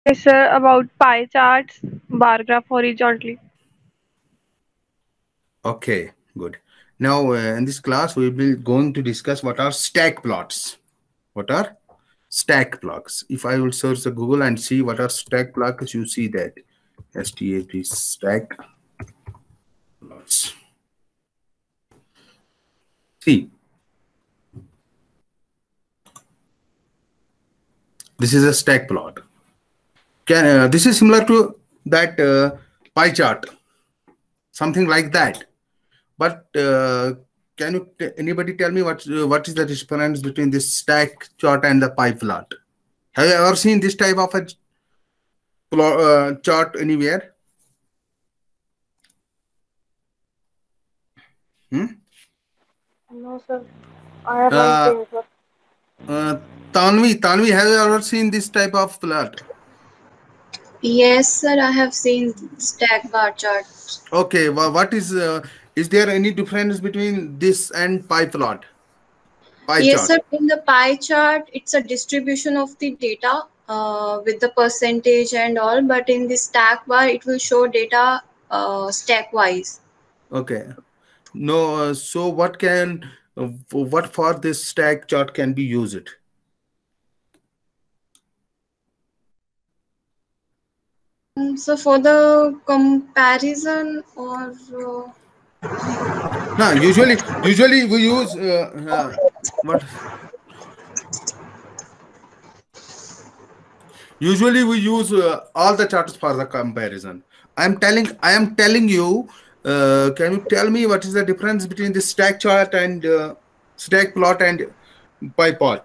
Yes, sir, about pie charts, bar graph horizontally. Okay, good. Now, in this class, we will be going to discuss what are stack plots. What are stack plots? If I will search the Google and see what are stack plots, you see that STAP stack plots. See, this is a stack plot. This is similar to that pie chart, something like that. But can you anybody tell me what is the difference between this stack chart and the pie plot? Have you ever seen this type of a chart anywhere? Hmm? No, sir, I haven't Uh, seen, sir. uh, Tanvi, have you ever seen this type of plot? Yes, sir, I have seen stack bar charts. Okay, what is there any difference between this and pie plot, pie Yes, chart? sir, in the pie chart, it's a distribution of the data with the percentage and all, but in the stack bar, it will show data stack wise. Okay, no. So what for this stack chart can be used? So for the comparison or No, usually we use what usually we use all the charts for the comparison. I am telling you. Can you tell me what is the difference between the stack chart and stack plot and pie plot?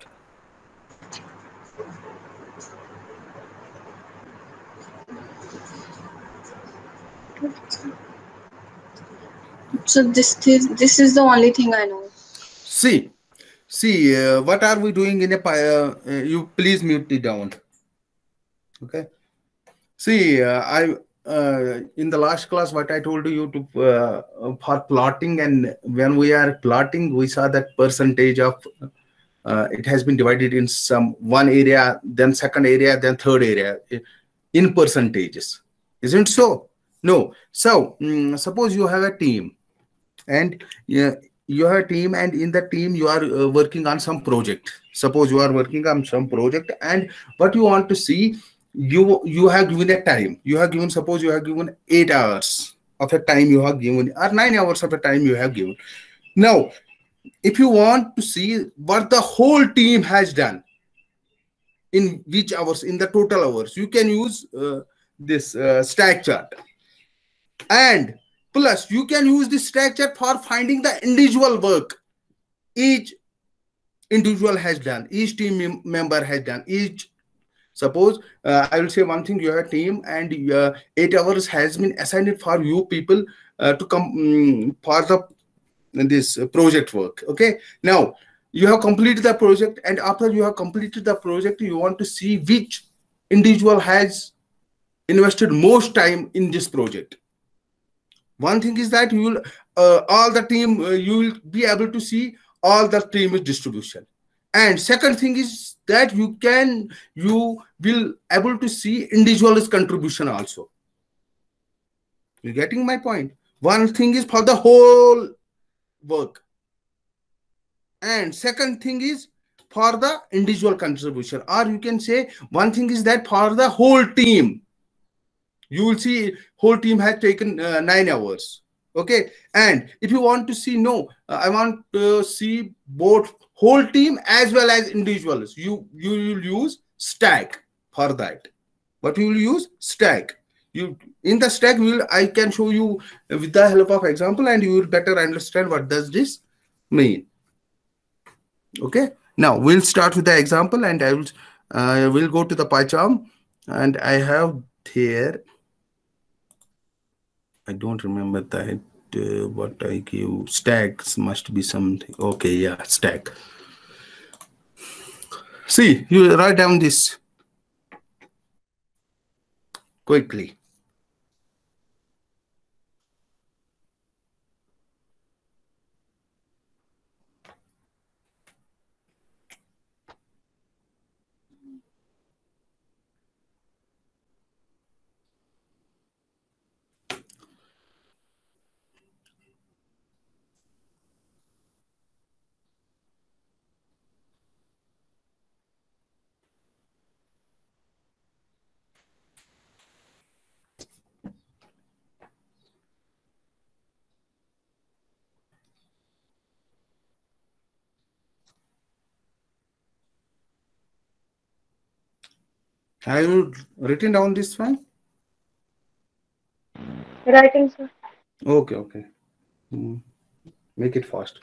so this is the only thing I know. See, what are we doing in a pie? You please mute it down. Okay. See, I in the last class, what I told you to for plotting, and when we are plotting, we saw that percentage of it has been divided in some one area, then second area, then third area in percentages. Isn't so? No. So suppose you have a team, and you have a team, and in the team you are working on some project. Suppose you are working on some project, and what you want to see, you have given a time, you have given, suppose you have given 8 hours of a time you have given, or 9 hours of a time you have given. Now if you want to see what the whole team has done in which hours, in the total hours, you can use this stack chart. And plus you can use this stack chart for finding the individual work each individual has done, each team member has done, each, suppose I will say one thing, you have a team, and 8 hours has been assigned for you people to come for the this project work. Okay, now you have completed the project, and after you have completed the project, you want to see which individual has invested most time in this project. One thing is that you will all the team you will be able to see all the team distribution. And second thing is that you will able to see individual's contribution also. You getting my point? One thing is for the whole work, and second thing is for the individual contribution, or you can say one thing is that for the whole team, you will see whole team has taken 9 hours. Okay, and if you want to see, no, I want to see both whole team as well as individuals, you will use stack for that. But you will use stack. You in the stack will I can show you with the help of example, and you will better understand what does this mean. Okay, now we'll start with the example, and I will go to the PyCharm, and I have here, I don't remember that what I give, stacks must be something. Okay, yeah, stack. See, you write down this quickly. Have you written down this one? Writing, sir. Okay, okay. Hmm. Make it fast.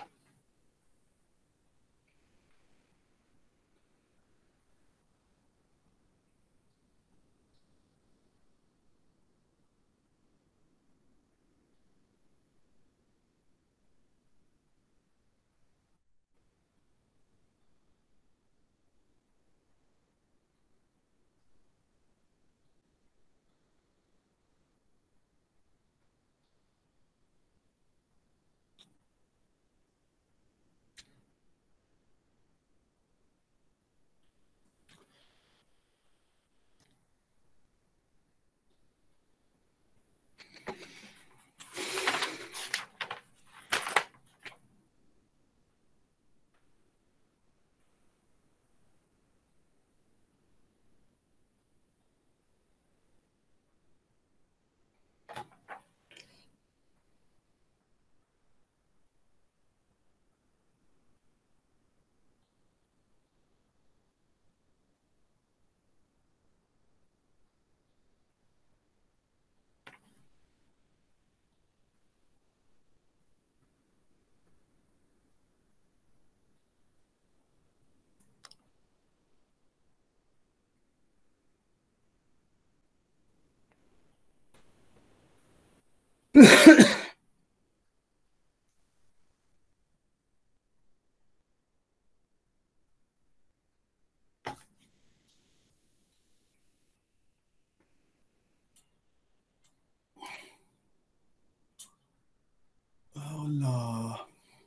Allah.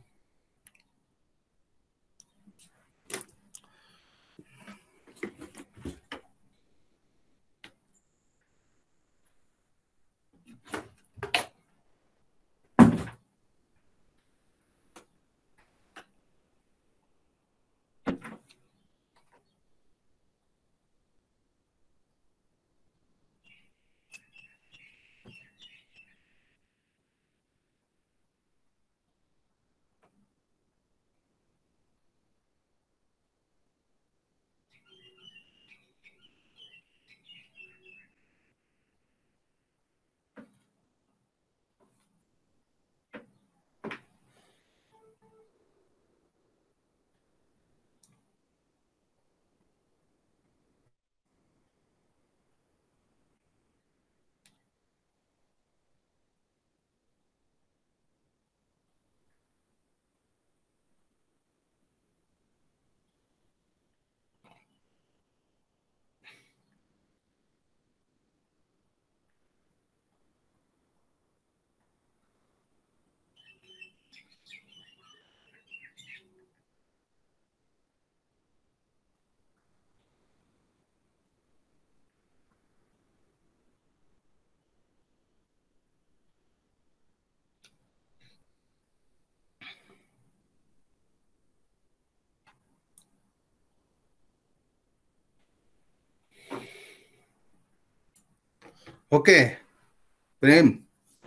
Okay, Prem.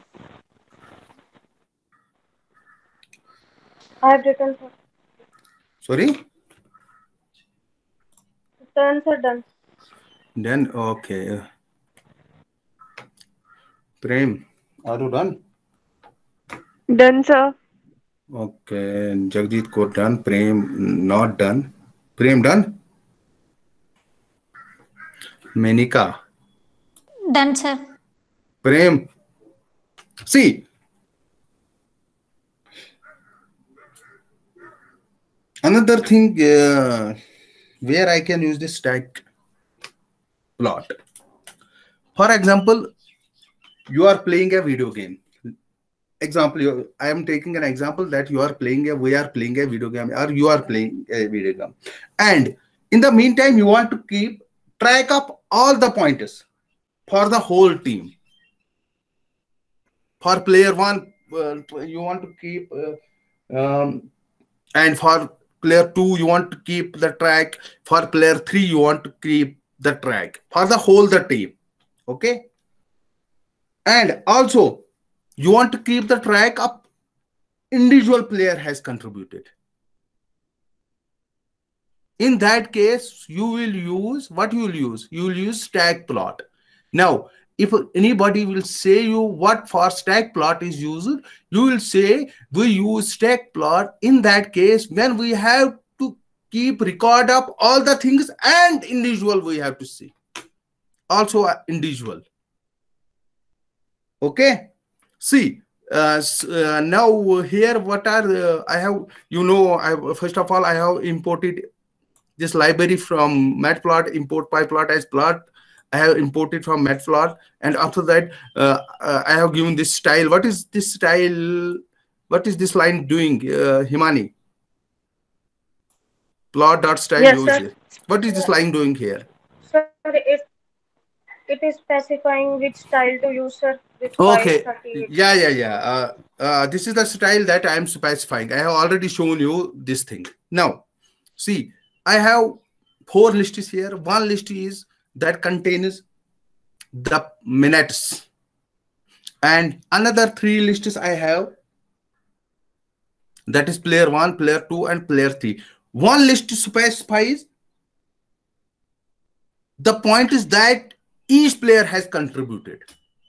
I have written, sir. Sorry? Done, sir, done. Then, okay. Prem, are you done? Done, sir. Okay, Jagdeep Kaur done. Prem not done. Prem done. Menika. Done, sir. Prem. See, another thing where I can use this stack plot. For example, you are playing a video game. Example, I am taking an example that we are playing a video game, or you are playing a video game, and in the meantime you want to keep track of all the pointers for the whole team. For player one, you want to keep and for player 2 you want to keep the track, for player 3 you want to keep the track for the whole the team. Okay, and also you want to keep the track of individual player has contributed. In that case, you will use what you will use. You will use stack plot. Now, if anybody will say you what for stack plot is used, you will say we use stack plot in that case when we have to keep record of all the things and individual we have to see. Also individual. Okay. See, now here what are the, I have, first of all I have imported this library from matplot, import pyplot as plot. I have imported from matplot, and after that I have given this style. What is this style? What is this line doing, Himani? Plot.style Yes, user. sir. What is this line doing here? Sir, it is specifying which style to use, sir. With Okay. 538. Yeah. This is the style that I am specifying. I have already shown you this thing. Now, see, I have 4 lists here. One list is that contains the minutes, and another 3 lists I have, that is player 1, player 2, and player 3. One list specifies the point is that each player has contributed.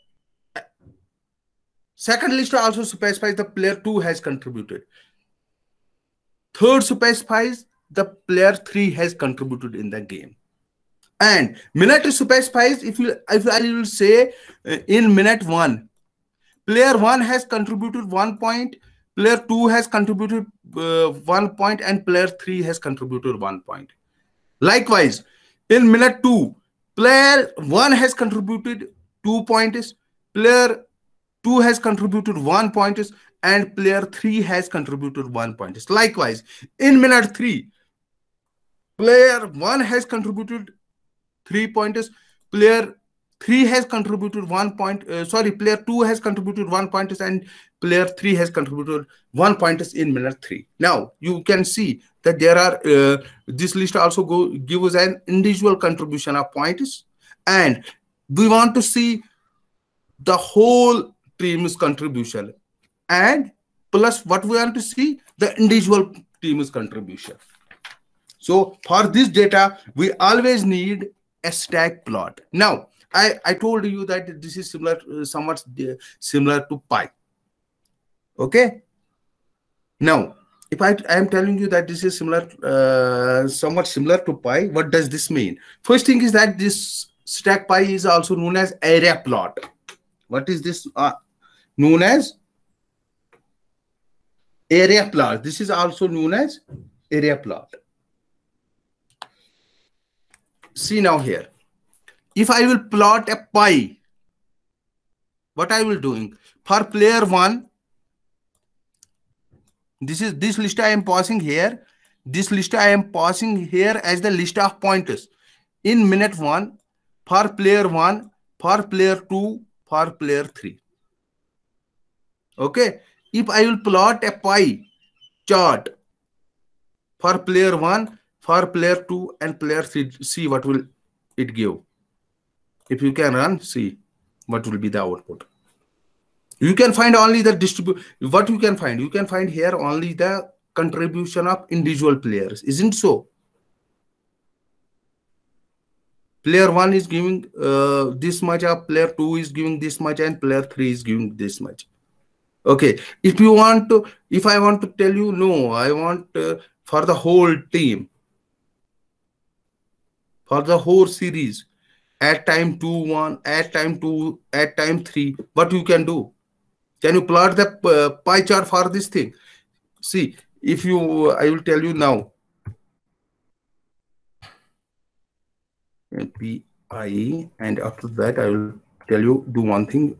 Second list also specifies the player 2 has contributed. Third specifies the player 3 has contributed in the game. And minute specifies, if I will say in minute 1, player 1 has contributed 1 point, player 2 has contributed 1 point, and player 3 has contributed 1 point. Likewise, in minute 2, player 1 has contributed 2 points, player 2 has contributed 1 point, and player 3 has contributed 1 point. Likewise, in minute 3, player 1 has contributed 3 points, player 3 has contributed 1 point, player 2 has contributed 1 point, and player 3 has contributed 1 point in minute 3. Now, you can see that there are, this list also gives an individual contribution of points, and we want to see the whole team's contribution, and plus what we want to see, the individual team's contribution. So for this data, we always need a stack plot. Now, I told you that this is similar, somewhat similar to Pi. Okay. Now, if I am telling you that this is similar, somewhat similar to Pi, what does this mean? First thing is that this stack Pi is also known as area plot. What is this known as? Area plot. This is also known as area plot. See now here, if I will plot a pie, what I will doing for player 1, this list I am passing here. This list I am passing here as the list of pointers in minute 1 for player 1, for player 2, for player 3. Okay. If I will plot a pie chart for player 1, for player 2, and player 3, see what will it give. If you can run, see what will be the output. You can find only the distribution. What you can find here only the contribution of individual players, isn't so? Player 1 is giving this much, of player 2 is giving this much, and player 3 is giving this much. Okay, if you want to, if I want to tell you, no, I want for the whole team, for the whole series, at time 2, 1, at time 2, at time 3, what you can do? Can you plot the pie chart for this thing? See, if you, I will tell you now. PI, and after that I will tell you, do one thing.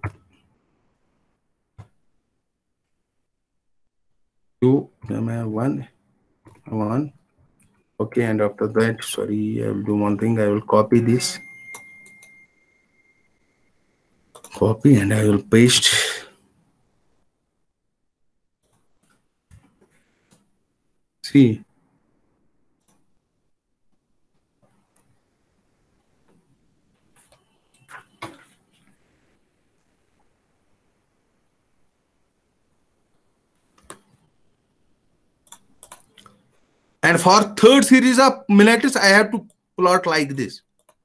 One. Okay, and after that, sorry, I will do one thing. I will copy this. Copy, and I will paste. See. And for third series of minutes, I have to plot like this.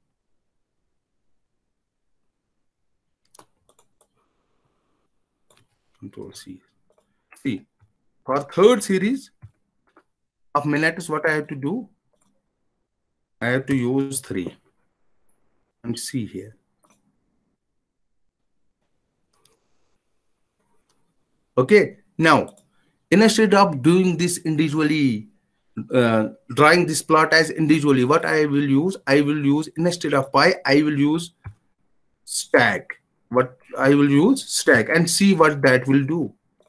Control C. See, for third series of minutes, what I have to do? I have to use 3. And see here. Okay. Now, instead of doing this individually, drawing this plot as individually, what I will use? I will use, instead of pi, I will use stack. What I will use? Stack, and see what that will do.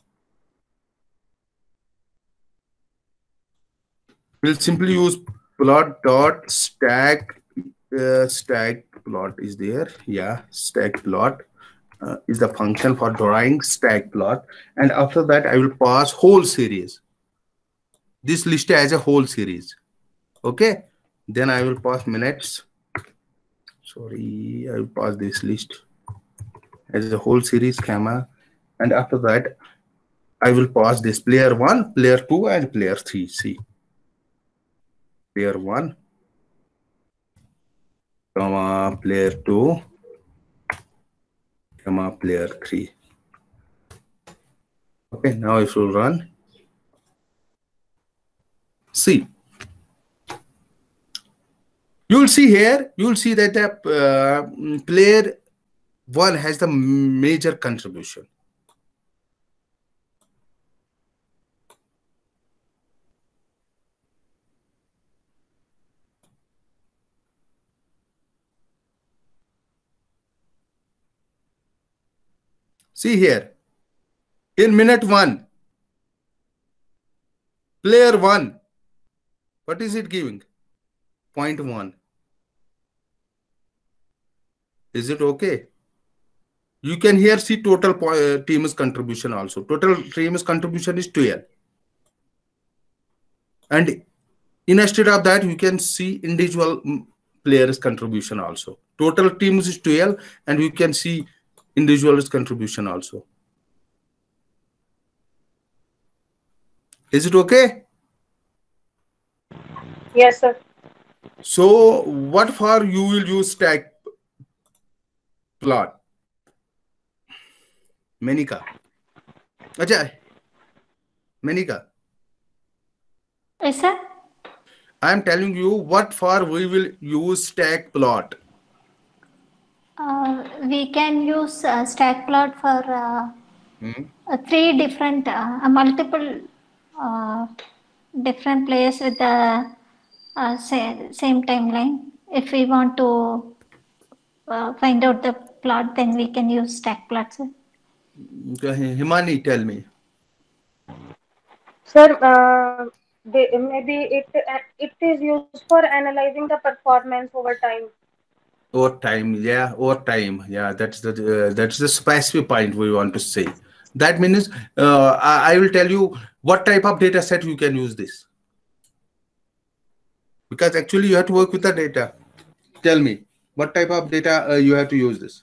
We'll simply use plot dot stack. Stack plot is there. Yeah, stack plot is the function for drawing stack plot. And after that, I will pass whole series. This list as a whole series. Okay. Then I will pass minutes. Sorry, I will pass this list as a whole series, comma. And after that, I will pass this player 1, player 2, and player 3. See. Player 1, comma, player 2, comma, player 3. Okay, now if you run, see, you will see here, you will see that the player 1 has the major contribution. See here, in minute 1, player 1, what is it giving? 0.1. Is it okay? You can here see total team's contribution also. Total team's contribution is 12. And instead of that, you can see individual players' contribution also. Total teams is 12, and you can see individual's contribution also. Is it okay? Yes, sir. So what for you will use stack plot? Menika. Ajay. Menika. Yes, sir. I am telling you what for we will use stack plot. We can use stack plot for 3 different, multiple different players with the same timeline. If we want to find out the plot, then we can use stack plot, sir. Himani, tell me. Sir, maybe it is used for analyzing the performance over time. Over time, yeah, over time, yeah. That's the specific point we want to say. That means I will tell you what type of data set you can use this, because actually you have to work with the data. Tell me what type of data you have to use this.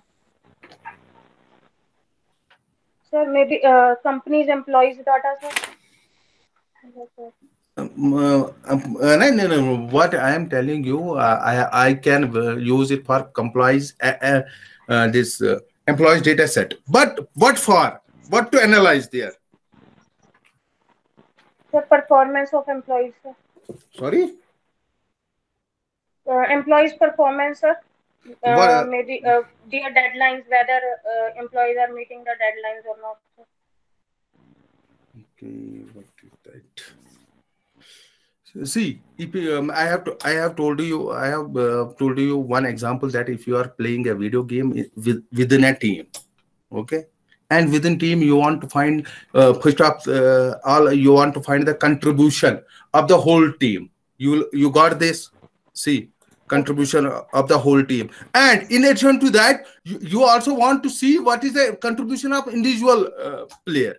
Sir, maybe companies' employees data, sir. Yes, sir. No. What I am telling you, I can use it for complies this employees data set. But what for? What to analyze there? The performance of employees, sir. Sorry. Employees' performance, sir. What? Maybe their deadlines, whether employees are meeting the deadlines or not, sir. Okay, what is that? See, if I have told you one example that if you are playing a video game within a team, okay, and within team you want to find you want to find the contribution of the whole team. You got this? See, contribution of the whole team, and in addition to that, you also want to see what is the contribution of individual player.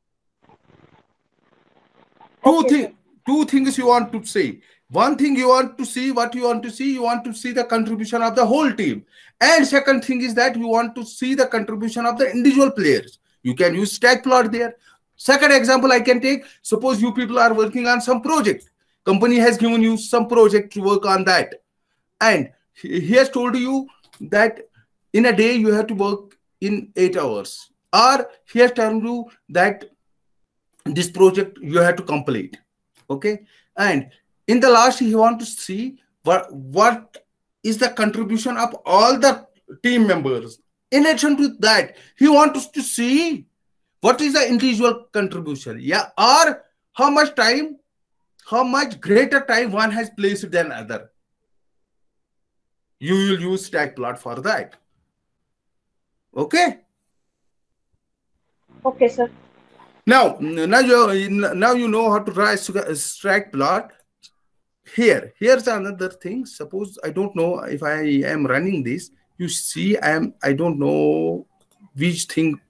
Two things you want to say. One thing you want to see, what you want to see, you want to see the contribution of the whole team. And second thing is that you want to see the contribution of the individual players. You can use stack plot there. Second example I can take, suppose you people are working on some project Company has given you some project to work on that, and he has told you that in a day you have to work in 8 hours, or he has told you that this project you have to complete. Okay, and in the last he want to see what is the contribution of all the team members. In addition to that, he wants to see what is the individual contribution, yeah, or how much time, how much greater time one has placed than other. You will use stack plot for that. Okay. Okay, sir. Now you know how to write a stack plot. Here's another thing. Suppose I don't know if I am running this. You see, I don't know which thing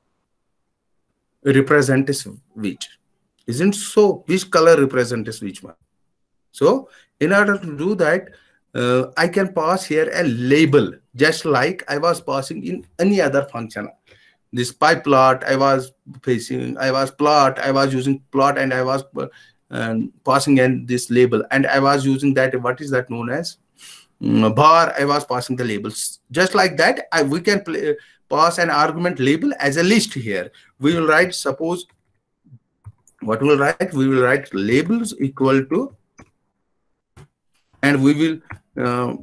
represents which. Isn't so? Which color represents which one? So in order to do that, I can pass here a label, just like I was passing in any other function. This pie plot, I was using plot, and I was passing in this label, and I was using that, what is that known as, bar. I was passing the labels just like that. We can pass an argument label as a list here. We will write, suppose what we will write, we will write labels equal to, and we will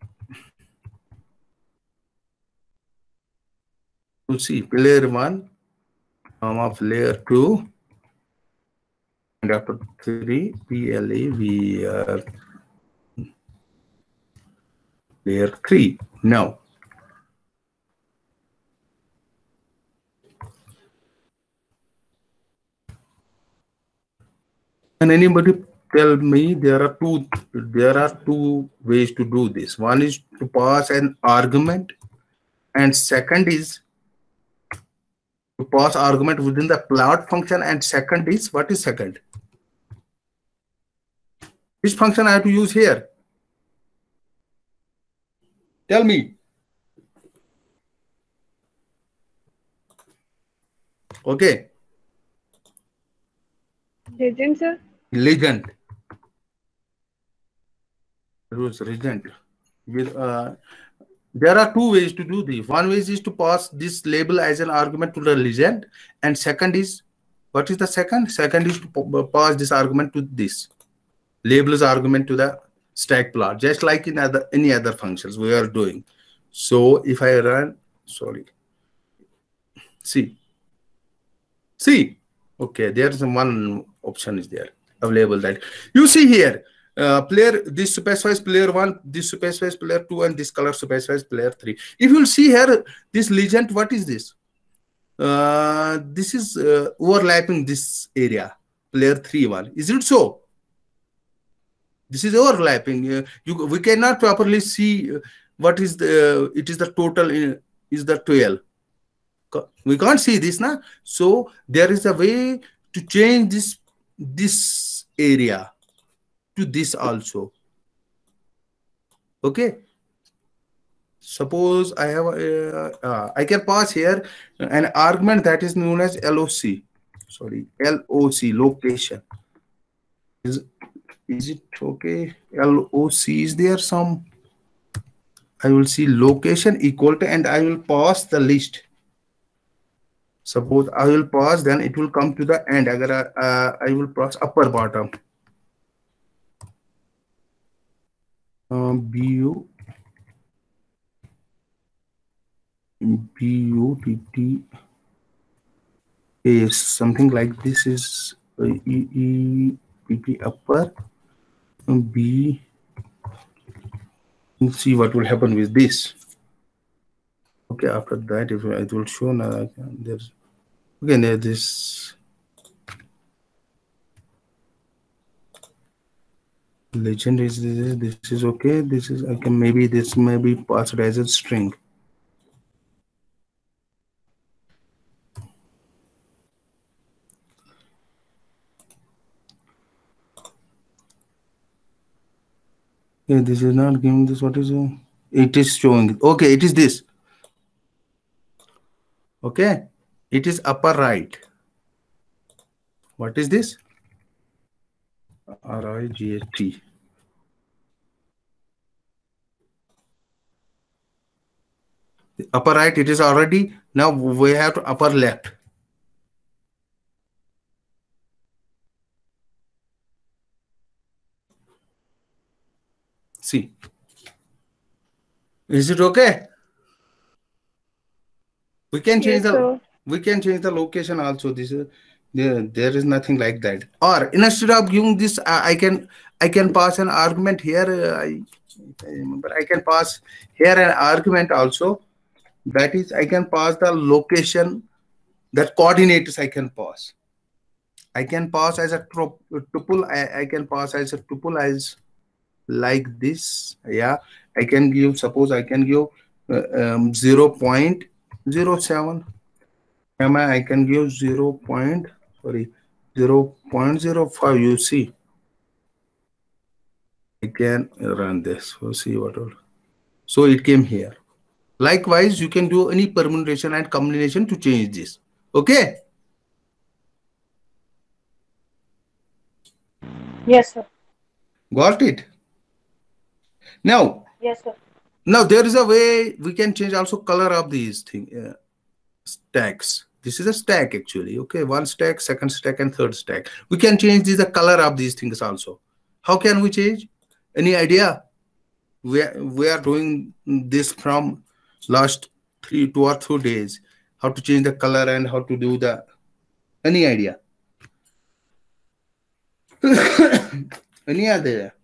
to see player 1, player 2, and after 3 PLA player 3. Now can anybody tell me there are two ways to do this? One is to pass an argument, and second is to pass argument within the plot function, and second is, what is second? Which function I have to use here? Tell me. Okay. Legend, sir. Legend. Legend. With there are two ways to do this. One way is to pass this label as an argument to the legend, and second is, what is the second? Second is to pass this argument to this label's argument to the stack plot, just like in any other functions we are doing. So if I run, sorry, see, okay, there's one option is there available, that you see here. Player, this specifies player 1, this specifies player 2, and this color specifies player 3. If you'll see here, this legend, what is this? This is overlapping this area, player 3 1. Is it so? This is overlapping. We cannot properly see what is the, it is the total is the 12. We can't see this now. So there is a way to change this area to this also. Okay. Suppose I have I can pass here an argument that is known as LOC. Sorry, LOC, location. Is it okay? LOC, is there some? I will see location equal to, and I will pass the list. Suppose I will pass, then it will come to the end. I will pass upper bottom. BUTT is something like this, is EEPP upper B. Let's see what will happen with this. Okay, after that, if it will show now, there's again this legend is this is okay. This is, I can maybe this may be passed as a string. Yeah, this is not giving this. What is it? It is showing. Okay, it is this. Okay, it is upper right. What is this? RIGHT. Upper right, it is already. Now we have to upper left. See, is it okay? We can change the location also. This is there is nothing like that. Or instead of giving this, I can pass an argument here. I remember I can pass here an argument also. That is, I can pass the location, that coordinates I can pass. I can pass as a tuple. I can pass as a tuple as like this. Yeah, I can give, suppose I can give 0.07. I can give 0.05. You see, I can run this. We'll see what all. So it came here. Likewise, you can do any permutation and combination to change this. Okay. Yes, sir. Got it. Now. Yes, sir. Now there is a way we can change also color of these things. Stacks. This is a stack actually. Okay, one stack, second stack, and third stack. We can change the color of these things also. How can we change? Any idea? We are doing this from last 2 or 3 days. How to change the color and how to do the. Any idea? Any idea?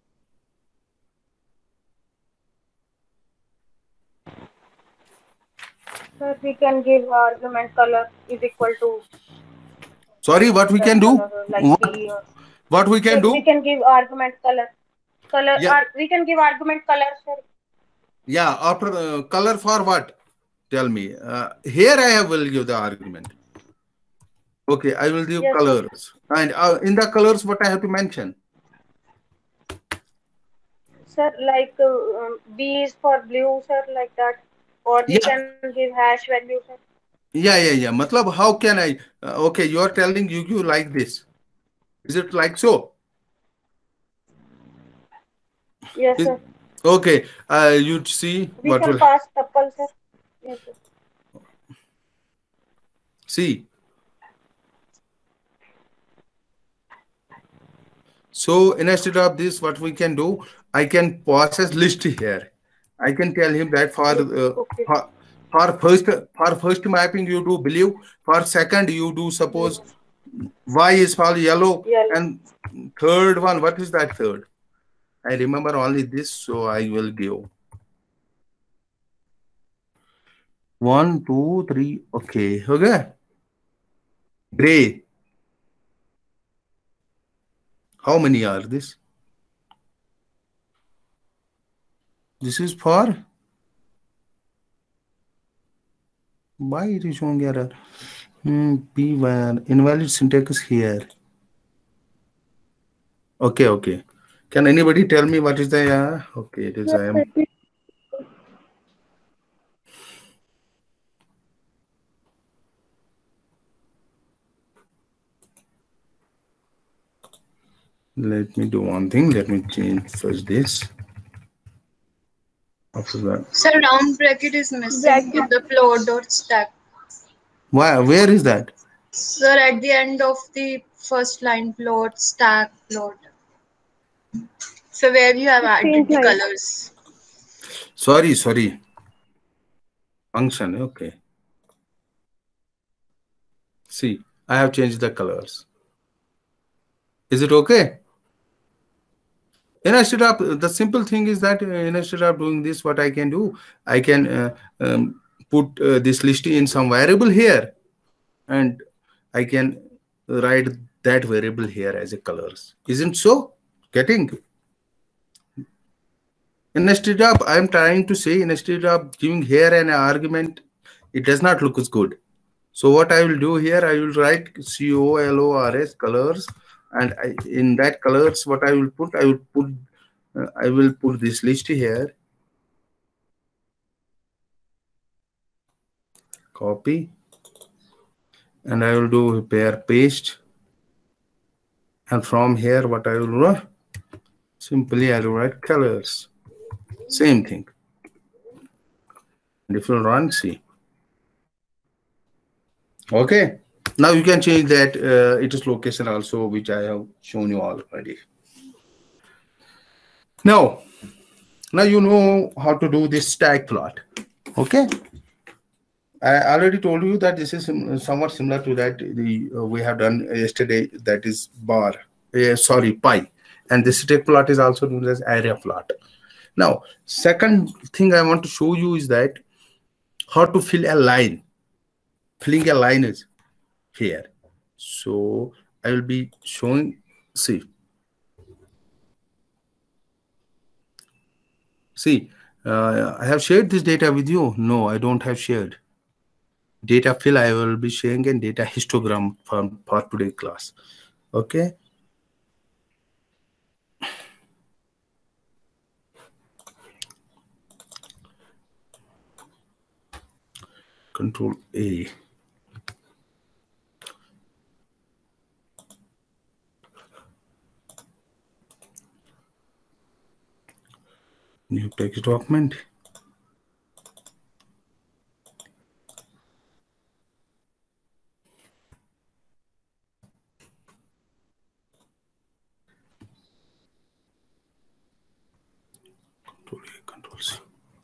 Sir, we can give argument color is equal to. Sorry, what we can do? Like what we can do? We can give argument color. Yeah. We can give argument color, sir. Yeah, after color for what? Tell me. Here I will give the argument. Okay, I will give colors. And in the colors, what I have to mention? Sir, like B is for blue, sir, like that. Or we can give hash value, sir. Yeah. Matlab, how can I? Okay, you are telling you like this. Is it like so? Yes, sir. Okay, you see we what can will pass tuple, sir. Yes, sir. See. So instead of this, what we can do, I can process list here. I can tell him that for first mapping you do blue, for second you do suppose Y is for yellow, and third one, what is that third? I remember only this, so I will give 1, 2, 3. Okay. Gray. How many are this? This is for. Why it is showing error? P1 invalid syntax here. Okay. Can anybody tell me what is the okay? It is I am. Let me do one thing. Let me change first this. After that. So round bracket is missing in the plot.stack. Why? Where is that? Sir, at the end of the first line, plot, stack, plot. So where you have added the colors. Sorry. Function, okay. See, I have changed the colors. Is it okay? Instead of the simple thing is that instead of doing this, what I can do, I can put this list in some variable here, and I can write that variable here as a colors. Isn't so? Getting? Instead of, I am trying to say, instead of giving here an argument, it does not look as good. So what I will do here, I will write colors colors, and in that colors, what I will put, I will put this list here. Copy, and I will do pair paste, And from here, what I will do? Simply I will write colors. Same thing. And if you run, see. Okay. Now you can change that it is location also, which I have shown you already. Now you know how to do this stack plot. Okay. I already told you that this is somewhat similar to that we have done yesterday. That is bar. Sorry, pi. And this stack plot is also known as area plot. Now, second thing I want to show you is that how to fill a line. Filling a line is here. So I will be showing. See, I have shared this data with you. No, I don't have shared. Data fill I will be sharing, and data histogram for today's class. Okay. Control A. New text document. Control A, Control C.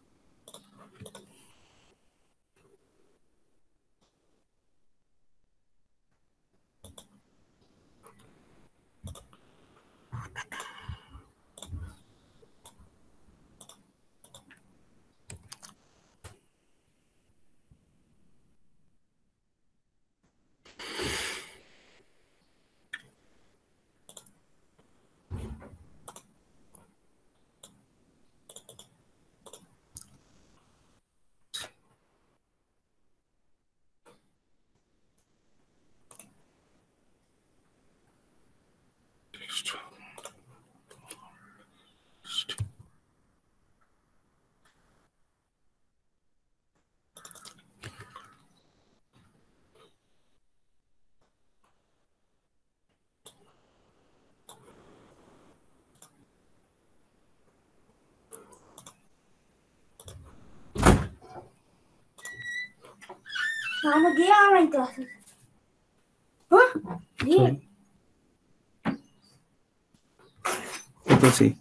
Okay, see.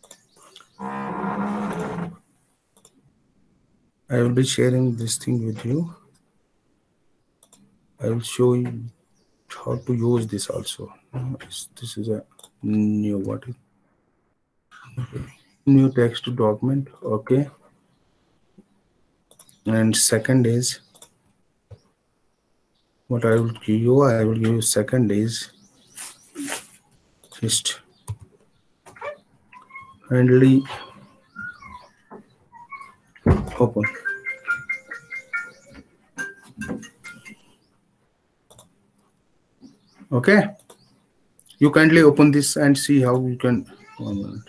I will be sharing this thing with you. I will show you how to use this also. This is a new what? New text document. Okay. And second is what I will give you. I will give you second is just friendly open. Okay. You kindly open this and see how you can. 1 minute.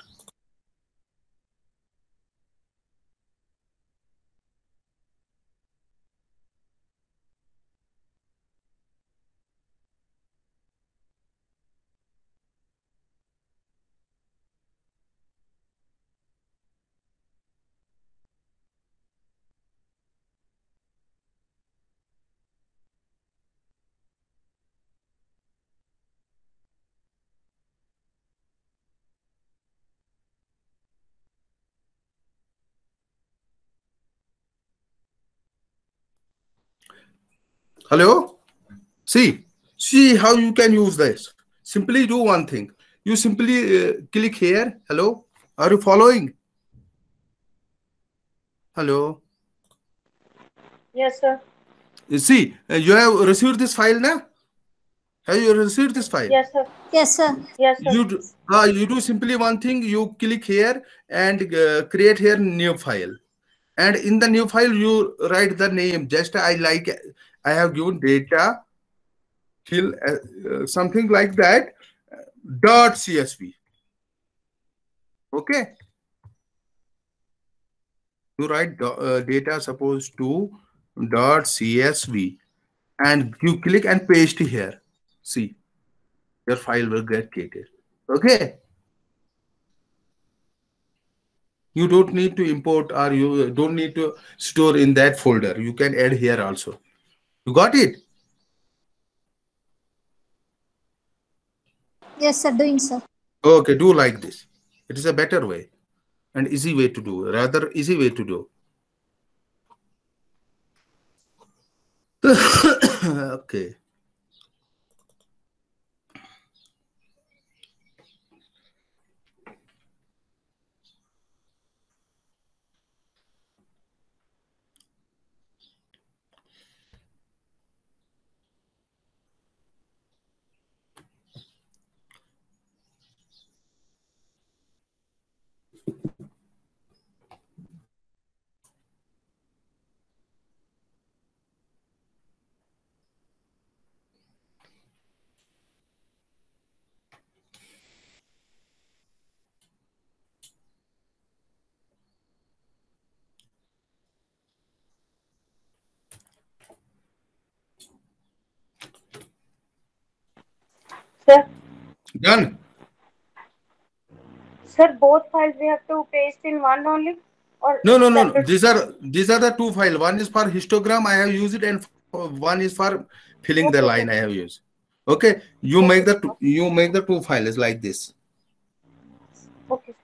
Hello? See how you can use this. Simply do one thing. You simply click here. Hello? Are you following? Hello? Yes, sir. You see, you have received this file now? Have you received this file? Yes, sir. Yes, sir. Yes, sir. You do simply one thing. You click here and create here new file. And in the new file, you write the name. Just I have given data till something like that .csv. Okay. You write data supposed to .csv and you click and paste here. See. your file will get created. Okay. You don't need to import, or you don't need to store in that folder. You can add here also. You got it? Yes, sir. Doing, sir. Okay, do like this. It is a better way and easy way to do. Rather easy way to do. Okay. Sir, Done. sir, both files we have to paste in one only, or No, no, no. separate? These are the two files. One is for histogram, I have used it, and one is for filling the Okay, line, sir. I have used. Okay. You make the two files like this. Okay.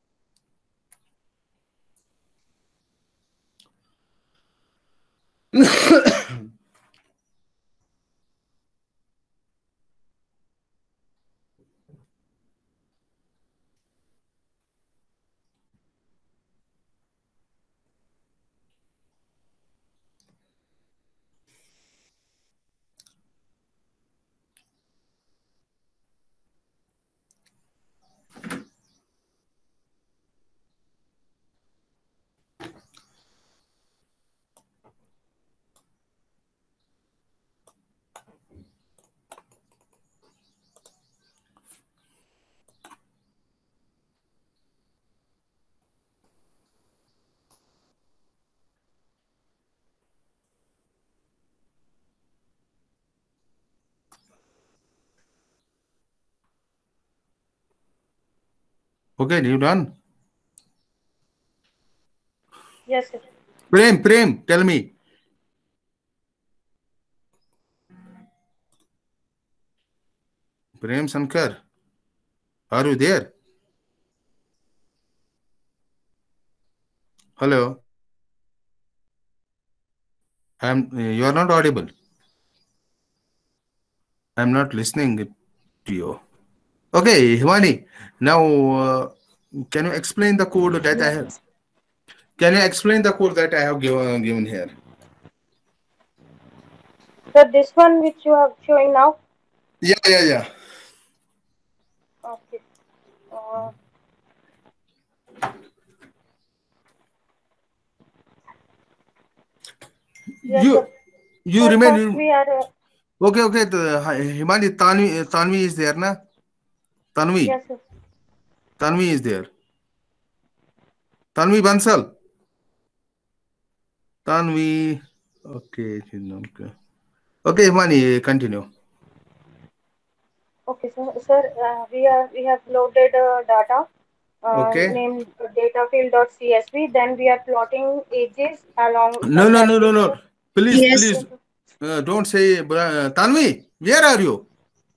Okay, you done? Yes, sir. Prem, tell me. Prem Sankar, are you there? Hello. You are not audible. I'm not listening to you. Okay, Himani. Now, can you explain the code that I have? Can you explain the code that I have given here? Sir, this one which you are showing now? Yeah. Okay. Uh, yes, sir. You Sir, remain. first we are, Okay. Himani, Tanvi is there, na? yes, sir. Tanvi is there. Tanvi Bansal. Tanvi. Okay. Okay, Himani, continue. Okay, sir, we have loaded data Okay. named datafield.csv. Then we are plotting edges along No. the Please, Yes, please, don't say. Tanvi, where are you?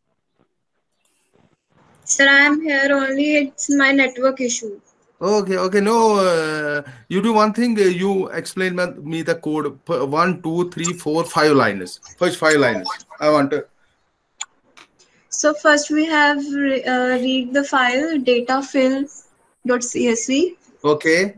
sir, I am here only. It's my network issue. Okay. No, you do one thing. You explain me the code. 1, 2, 3, 4, 5 lines. First 5 lines. I want to. So first we have read the file datafill.csv. Okay.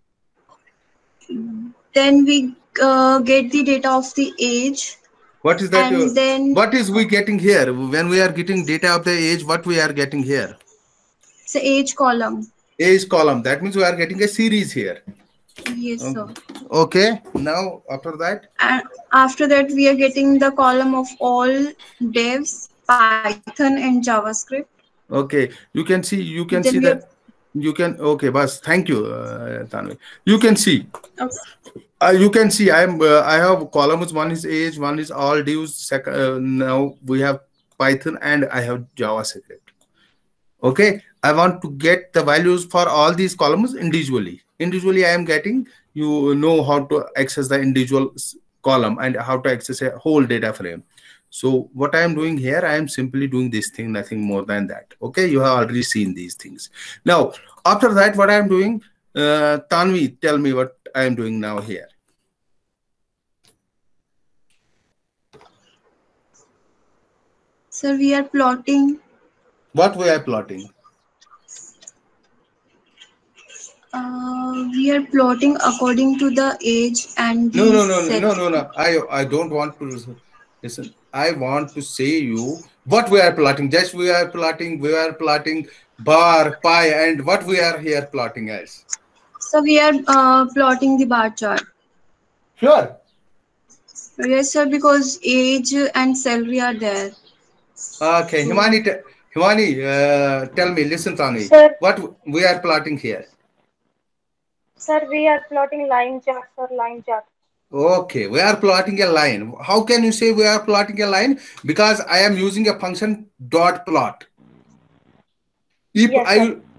Then we get the data of the age, What is that? and then What is we getting here when we are getting data of the age? What we are getting here? it's the age column. Age column. That means we are getting a series here. Yes, sir. Okay. Now after that. And after that, we are getting the column of all devs, Python, and JavaScript. Okay. You can see Then we that. You can. Okay, boss. Thank you, Tanvi. You can see. You can see I have columns. One is age, one is all dues. Now we have Python and I have JavaScript. Okay, I want to get the values for all these columns individually. Individually, I am getting, you know how to access the individual column and how to access a whole data frame. So what I am doing here, I am simply doing this thing, nothing more than that. Okay, you have already seen these things. Now, after that, what I am doing, Tanvi, tell me what I am doing now here. Sir, we are plotting. What we are plotting? We are plotting according to the age and the No. I don't want to listen. I want to say you what we are plotting. Just we are plotting bar, pie, and what we are here plotting as. So we are plotting the bar chart. Sure. Yes, sir, because age and salary are there. Okay, Himani, tell me, listen, Tani, Sir. what we are plotting here. Sir, we are plotting line chart, sir, line chart. Okay, we are plotting a line. How can you say we are plotting a line? Because I am using a function dot plot. If Yes,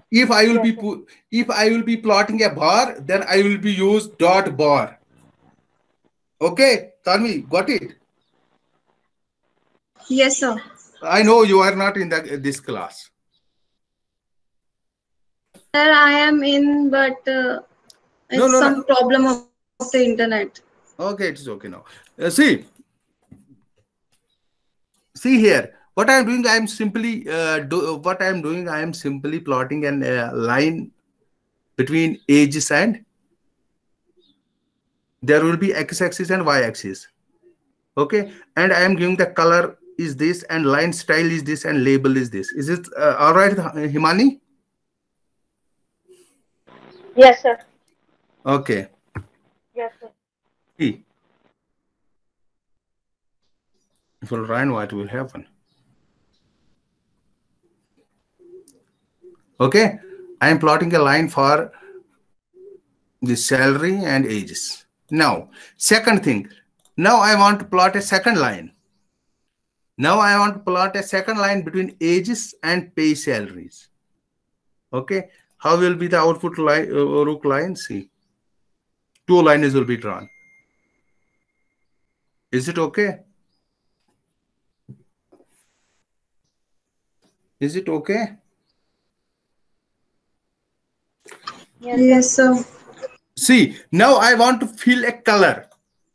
I will be plotting a bar, then I will be use dot bar. Okay, Tanvi, got it? Yes, sir. I know you are not in this class. Sir, I am in, but it's some problem of the internet. Okay, it is okay now. See here. What I am doing, I am simply I am simply plotting an line between ages, and there will be x-axis and y-axis. Okay, and I am giving the color is this, and line style is this, and label is this. Is it all right, Himani? Yes, sir. Okay. Yes, sir. See, if we run, what will happen? Okay, I am plotting a line for the salary and ages. Now, second thing, now I want to plot a second line. Now I want to plot a second line between ages and pay salaries. Okay, how will be the output line? Rook line? See, two lines will be drawn. Is it okay? Is it okay? Yes, sir. See, now I want to fill a color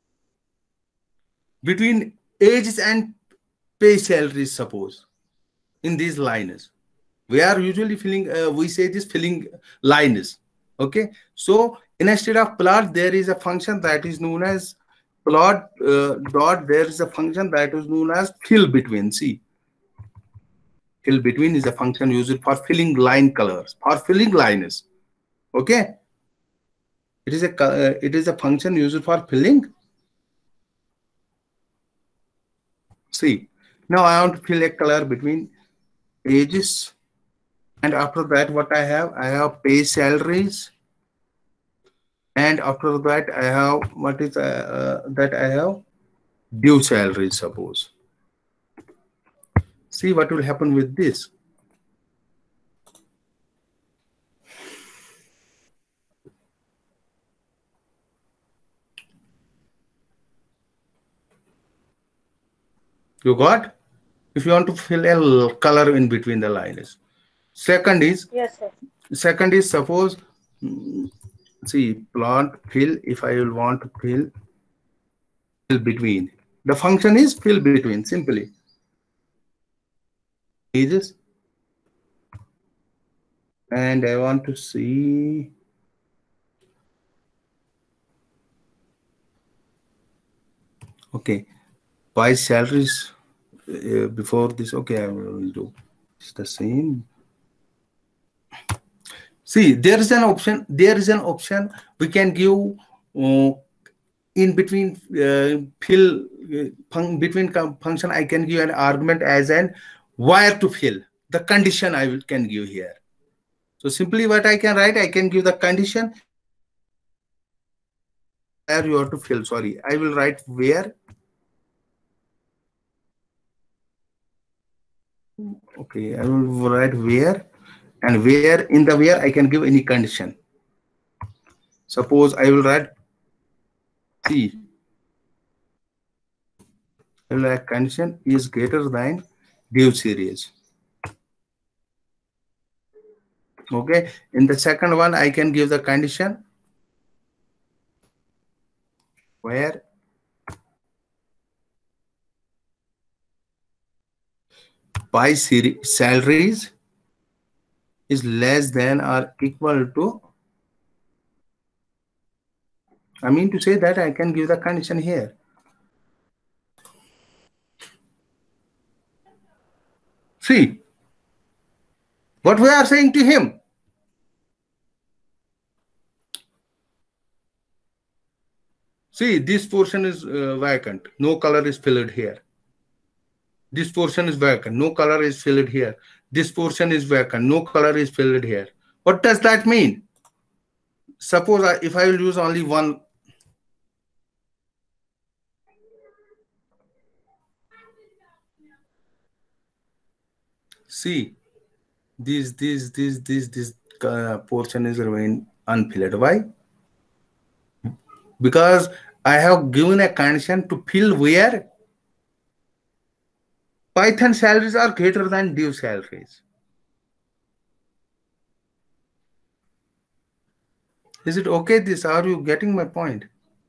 between ages and pay salaries, suppose, in these lines. We are usually filling, we say this filling lines. Okay, so instead of plot, there is a function that is known as plot dot. There is a function that is known as fill between. See, fill between is a function used for filling line colors, for filling lines. Okay, it is a function used for filling. See, now I want to fill a color between ages, and after that, what I have pay salaries, and after that I have what is that I have due salaries, suppose. See what will happen with this. You got? If you want to fill a color in between the lines. Second is, yes, sir. Second is, suppose, see, plot fill. If I will want to fill between, the function is fill between, simply. Ages, and I want to see. Okay, by salaries before this. Okay, I will do. It's the same. See, there is an option. There is an option we can give in between fill between function. I can give an argument as an where to fill. The condition I can give here. So simply what I can write, I can give the condition where you have to fill. Sorry, I will write where Okay, I will write where, and where, in the where I can give any condition. Suppose I will write T. I will write condition is greater than div series. Okay, in the second one I can give the condition where by series salaries is less than or equal to, I mean to say that I can give the condition here. See what we are saying to him. See, this portion is vacant, no color is filled here. This portion is vacant, no color is filled here. This portion is vacant, no color is filled here. What does that mean? Suppose if I will use only one, see, this portion is remain unfilled. Why? Because I have given a condition to fill where Python salaries are greater than div salaries. Is it okay this? Are you getting my point?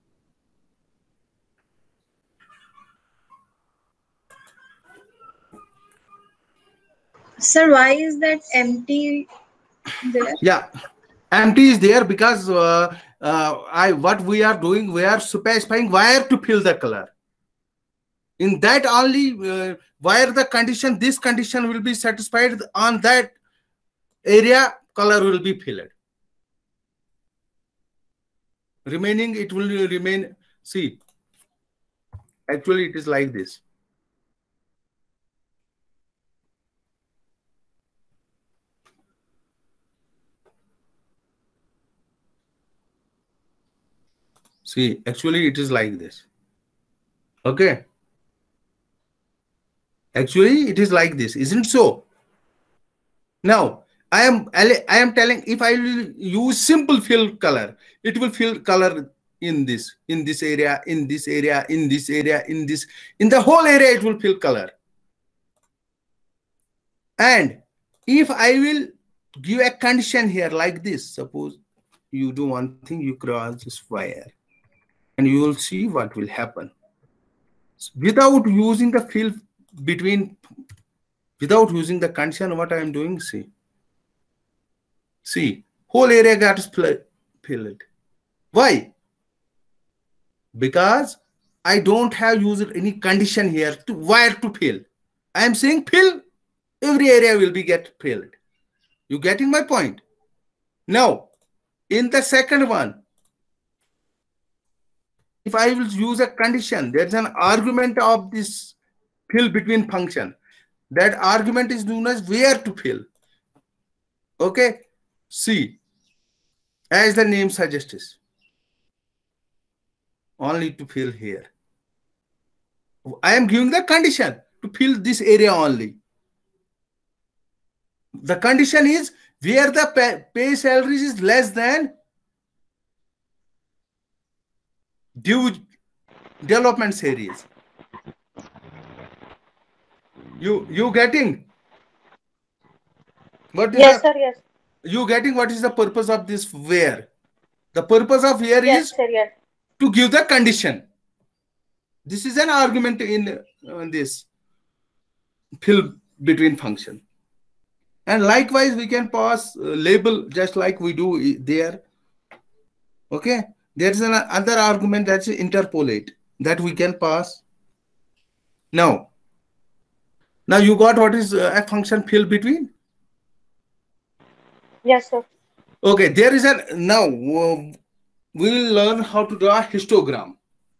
Sir, why is that empty there? Yeah, empty is there because what we are doing, we are specifying where to fill the color. In that only where the condition, this condition will be satisfied on that area, color will be filled. Remaining, it will remain. See, actually it is like this. See, actually it is like this. Okay. Actually it is like this, isn't so? Now I am telling, if I will use simple fill color, it will fill color in this area, in this area, in this area, in the whole area it will fill color. And if I will give a condition here like this, suppose you do one thing, you cross this wire, and you will see what will happen. Without using the fill between, without using the condition, what I am doing, see, whole area got filled. Why? Because I don't have used any condition here to where to fill. I am saying fill, every area will be get filled. You getting my point? Now, in the second one, if I will use a condition, there is an argument of this fill between function. That argument is known as where to fill. Okay, see, as the name suggests, only to fill here. I am giving the condition to fill this area only. The condition is where the pay salaries is less than div development series. You getting what is Yes, sir. Yes. You getting what is the purpose of this where? The purpose of where Yes, is sir. Yes. to give the condition. This is an argument in this fill between function. And likewise, we can pass label just like we do there. Okay, there is another argument, that's interpolate, that we can pass. Now you got what is a function fill between? Yes, sir. Okay, there is a, now we will learn how to draw histogram.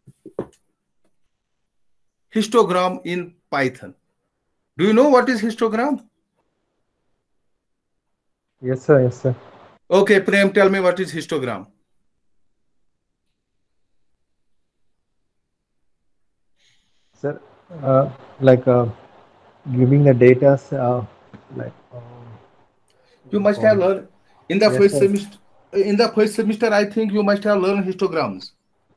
Histogram in Python. Do you know what is histogram? Yes, sir. Yes, sir. Okay, Prem, tell me what is histogram. Sir, like giving the data like You must have learned in the Yes, first sir. semester. In the first semester, I think you must have learned histograms.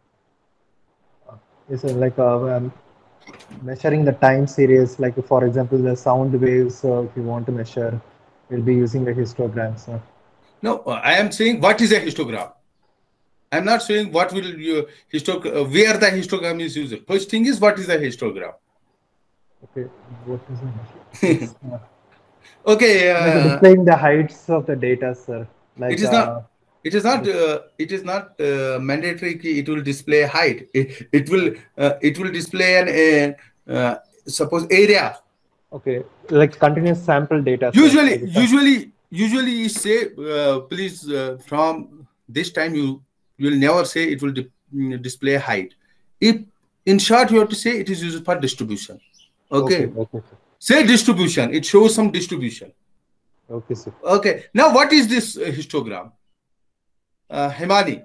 Yes, sir, like measuring the time series, like for example the sound waves, if you want to measure, we'll be using the histograms. No, I am saying what is a histogram. I'm not saying what will you where the histogram is used. First thing is what is a histogram. Okay, what is it? Okay. Like displaying the heights of the data, sir. Like It is not. It is not. It is not mandatory. It will display height. It will display an suppose area. okay, like continuous sample data. Sir. Like Usually you say please from this time you will never say it will display height. If in short you have to say it is used for distribution. Okay. Okay, sir. Say distribution. It shows some distribution. Okay, sir. Okay. Now what is this histogram? Himani.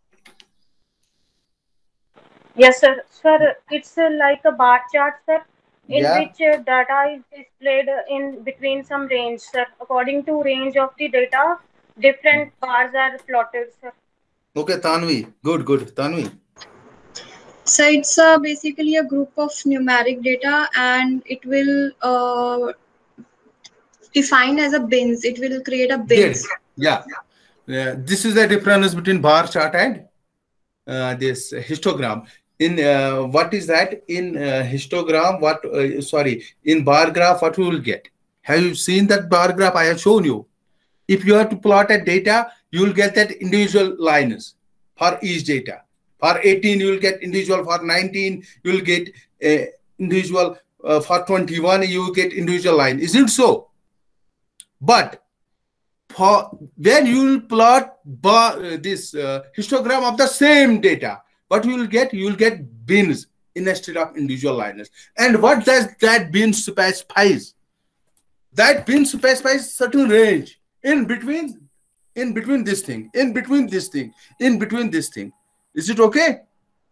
Yes, sir. Sir, it's like a bar chart, sir, in Yeah. which data is displayed in between some range, sir. According to range of the data, different bars are plotted, sir. Okay, Tanvi. Good. Tanvi. So it's basically a group of numeric data, and it will define as a bins. It will create a bins. Yeah. This is the difference between bar chart and this histogram. In what is that? In histogram, in bar graph, what we will get? Have you seen that bar graph I have shown you? If you have to plot a data, you will get that individual lines for each data. For 18, you will get individual. For 19, you will get individual. For 21, you will get individual line. Isn't so? But for when you will plot this histogram of the same data, what you will get? You will get bins instead of individual lines. And what does that bin specifies? That bin specifies certain range in between this thing, in between this thing, in between this thing. Is it okay?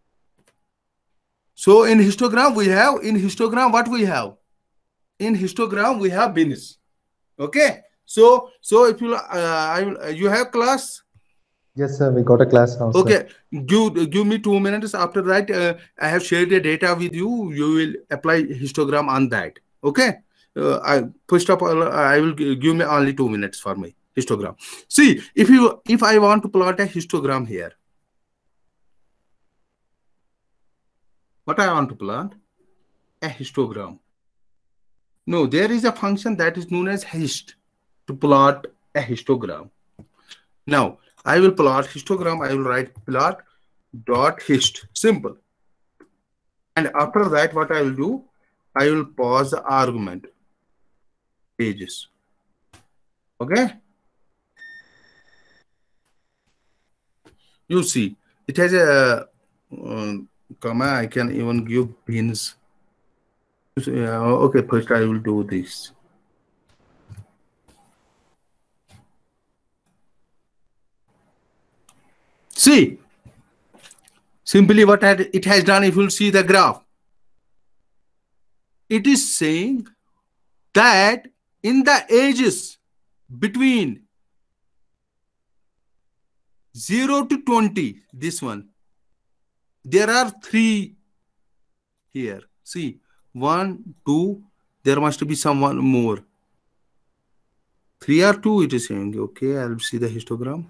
So in histogram what we have? In histogram we have bins. Okay. So if you you have class. Yes, sir. We got a class now. Okay. Sir. Give me 2 minutes. After that, I have shared the data with you. You will apply histogram on that. Okay. I first of all, I will give me only 2 minutes for my histogram. See, if I want to plot a histogram here, what I want to plot? A histogram. No, there is a function that is known as hist to plot a histogram. Now, I will plot histogram. I will write plot dot hist. Simple. And after that, what I will do? I will pause the argument pages. Okay. You see, it has a comma. I can even give bins. Okay, first I will do this. See, simply what it has done, if you see the graph, it is saying that in the ages between 0 to 20, this one, there are 3 here. See, 1, 2, there must be someone more. 3 or 2, it is saying. Okay, I'll see the histogram.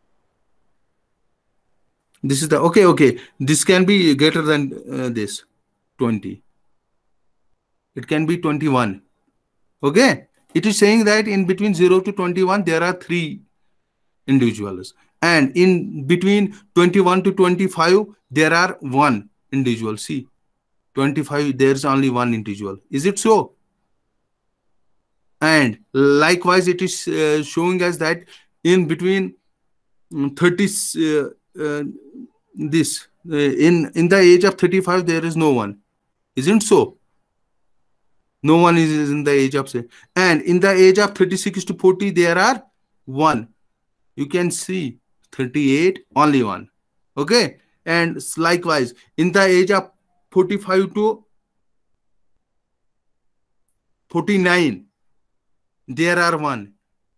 This is the okay. This can be greater than this 20. It can be 21. Okay, it is saying that in between 0 to 21 there are 3 individuals, and in between 21 to 25 there are 1 individual. See, 25 there is only 1 individual. Is it so? And likewise, it is showing us that in between 30 in the age of 35 there is no one. Isn't so? No one is in the age of, and in the age of 36 to 40 there are 1. You can see 38, only 1. Okay, and likewise in the age of 45 to 49. There are 1.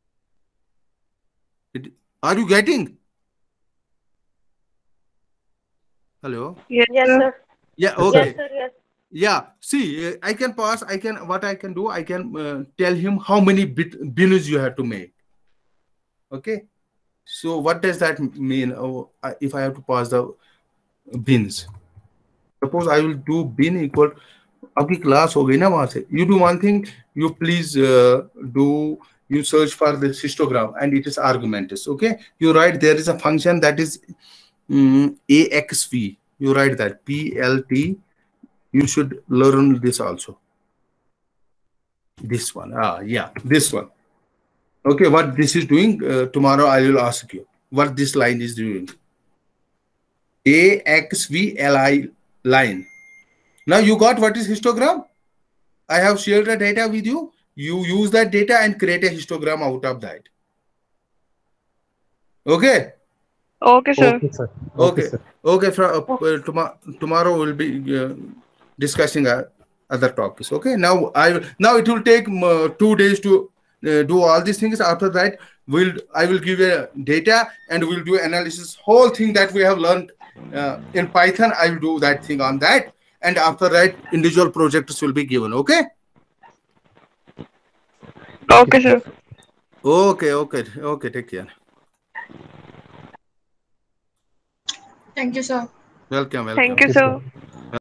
Are you getting? Hello? Yes, Yes, sir. sir. Yeah, Yes, okay. sir. Yes. Yeah, see, I can pass. What I can do, I can tell him how many bins you have to make. Okay. So what does that mean? If I have to pass the bins, suppose I will do bin equal. आपकी class हो गई ना वहां से. You do one thing. You please you search for the histogram and it is arguments. Okay. You write there is a function that is AXV. You write that PLT. You should learn this also. This one. Yeah, this one. Okay, what this is doing, tomorrow I will ask you what this line is doing. AXVLI line. Now you got what is histogram? I have shared the data with you. You use that data and create a histogram out of that. Okay? Okay, sir. Okay, sir. Okay. Sir. Okay, tomorrow we'll be discussing other topics. Okay, now it will take 2 days to do all these things. After that, I will give you data and we'll do analysis. Whole thing that we have learned in Python, I will do that thing on that. And after that, individual projects will be given. Okay. Okay, sir. Okay. Take care. Thank you, sir. Welcome. Thank you, sir.